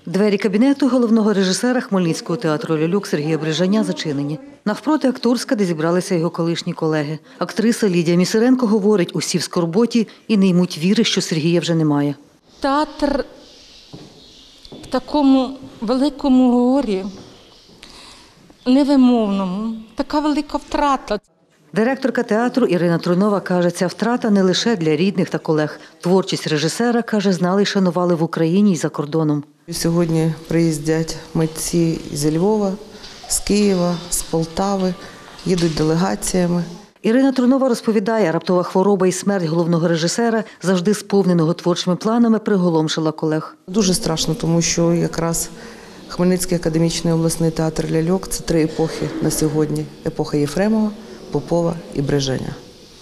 Двері кабінету головного режисера Хмельницького театру «Ляльок» Сергія Брижаня зачинені. Навпроти акторська, де зібралися його колишні колеги. Актриса Лідія Місеренко говорить, усі в скорботі і не ймуть віри, що Сергія вже немає. Театр в такому великому горі, невимовному, така велика втрата. Директорка театру Ірина Труйнова каже, ця втрата не лише для рідних та колег. Творчість режисера, каже, знали і шанували в Україні і за кордоном. Сьогодні приїздять митці зі Львова, з Києва, з Полтави, їдуть делегаціями. Ірина Труйнова розповідає, раптова хвороба і смерть головного режисера, завжди сповненого творчими планами, приголомшила колег. Дуже страшно, тому що якраз Хмельницький академічний обласний театр «Ляльок» – це три епохи на сьогодні. Епоха Єфремова, Попова і Брижаня.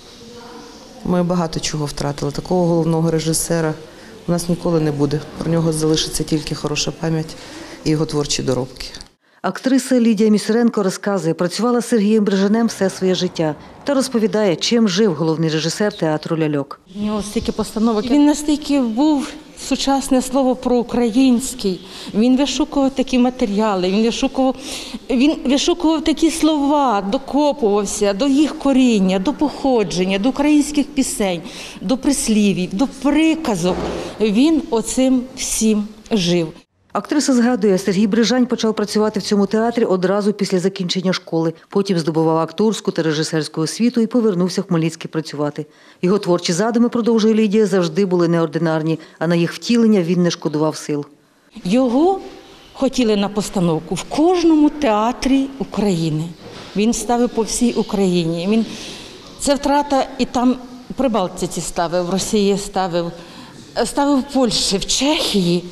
Ми багато чого втратили. Такого головного режисера у нас ніколи не буде. Про нього залишиться тільки хороша пам'ять і його творчі доробки. Актриса Лідія Місеренко розказує, працювала з Сергієм Брижанем все своє життя та розповідає, чим жив головний режисер театру «Ляльок». У нього стільки постановок. Він настільки був сучасне слово проукраїнський. Він вишукував такі матеріали, він вишукував такі слова, докопувався до їх коріння, до походження, до українських пісень, до прислів'їв, до приказок. Він оцим всім жив. Актриса згадує, Сергій Брижань почав працювати в цьому театрі одразу після закінчення школи. Потім здобував акторську та режисерську освіту і повернувся в Хмельницький працювати. Його творчі задуми, продовжує Лідія, завжди були неординарні, а на їх втілення він не шкодував сил. Його хотіли на постановку в кожному театрі України. Він ставив по всій Україні. Це втрата і там при Балтиці ставив, в Росії ставив в Польщі, в Чехії.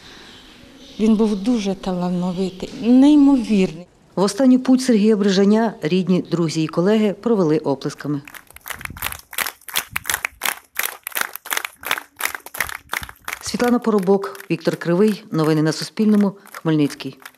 Він був дуже талановитий, неймовірний. В останню путь Сергія Брижаня рідні, друзі і колеги провели оплесками. Світлана Поробок, Віктор Кривий. Новини на Суспільному. Хмельницький.